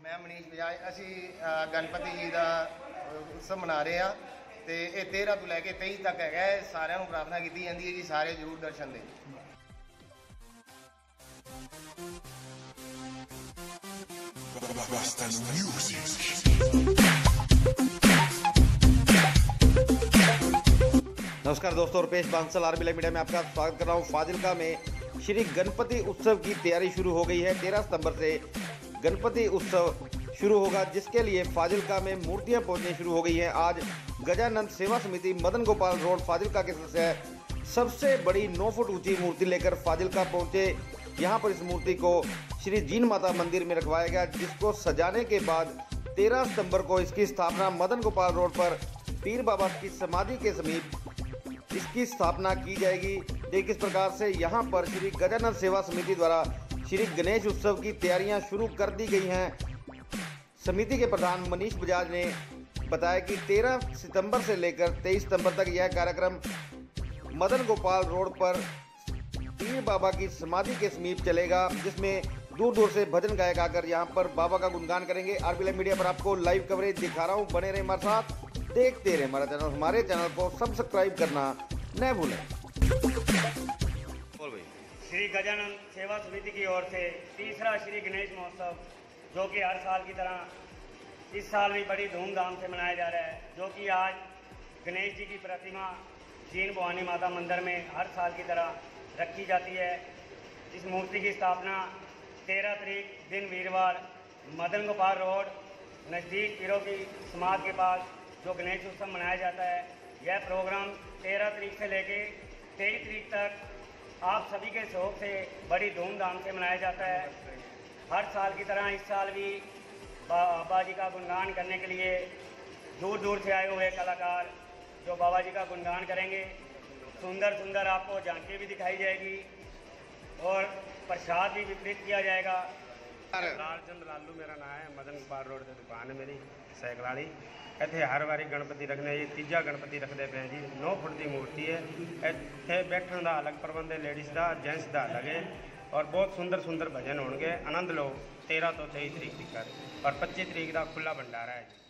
मैं मनीष बजाज असी गणपति जी का उत्सव मना रहे हैं तो ये 13 तो लैके 23 तक है। सारिਆਂ ਨੂੰ प्रार्थना की जाती है कि सारे जरूर दर्शन दें। नमस्कार दोस्तों, रुपेश बांसल आरबीएल मीडिया में आपका स्वागत कर रहा हूँ। फाजिल्का में श्री गणपति उत्सव की तैयारी शुरू हो गई है। 13 सितंबर से गणपति उत्सव शुरू होगा, जिसके लिए फाजिल्का में मूर्तियां पहुंचनी शुरू हो गई हैं। आज गजानंद सेवा समिति मदन गोपाल रोड फाजिल्का के सदस्य सबसे बड़ी 9 फुट ऊंची मूर्ति लेकर फाजिल्का पहुंचे। यहां पर इस मूर्ति को श्री जीन माता मंदिर में रखवाया गया, जिसको सजाने के बाद 13 सितंबर को इसकी स्थापना मदन गोपाल रोड पर पीर बाबा की समाधि के समीप इसकी स्थापना की जाएगी। देखिए किस प्रकार से यहाँ पर श्री गजानंद सेवा समिति द्वारा श्री गणेश उत्सव की तैयारियां शुरू कर दी गई हैं। समिति के प्रधान मनीष बजाज ने बताया कि 13 सितंबर से लेकर 23 सितंबर तक यह कार्यक्रम मदन गोपाल रोड पर पीर बाबा की समाधि के समीप चलेगा, जिसमें दूर दूर से भजन गायक आकर यहाँ पर बाबा का गुणगान करेंगे। आरबीएल मीडिया पर आपको लाइव कवरेज दिखा रहा हूँ, बने रहे हमारे साथ, देखते रहे हमारे चैनल को सब्सक्राइब करना न भूलें। श्री गजानंद सेवा समिति की ओर से तीसरा श्री गणेश महोत्सव, जो कि हर साल की तरह इस साल भी बड़ी धूमधाम से मनाया जा रहा है। जो कि आज गणेश जी की प्रतिमा जीन भवानी माता मंदिर में हर साल की तरह रखी जाती है। इस मूर्ति की स्थापना 13 तारीख दिन वीरवार मदन गोपाल रोड नज़दीक पीरों की समाधि के पास जो गणेश उत्सव मनाया जाता है। यह प्रोग्राम 13 तारीख से लेके 23 तारीख तक आप सभी के सहयोग से बड़ी धूमधाम से मनाया जाता है। हर साल की तरह इस साल भी बाबा जी का गुणगान करने के लिए दूर दूर से आए हुए कलाकार जो बाबा जी का गुणगान करेंगे। सुंदर सुंदर आपको झांकी भी दिखाई जाएगी और प्रसाद भी वितरित किया जाएगा। लालचंद लालू मेरा नाम है, मदन गोपाल रोड से दुकान है मेरी सैकलाड़ी। इतने हर बारी गणपति रखने, ये तीजा गणपति रखते पे जी। 9 फुट की मूर्ति है। इतने बैठने का अलग प्रबंध है, लेडीज़ का जेंट्स का अलग है, और बहुत सुंदर सुंदर भजन होंगे। आनंद लो 13 तो 23 तारीख तक और 25 तारीख का खुला भंडारा है।